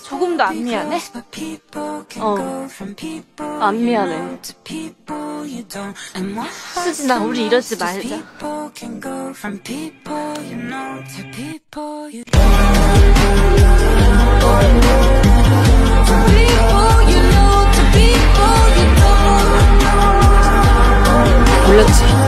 조금도 안 미안해? 안 미안해. 수진아, 우리 이러지 말자. 몰랐지?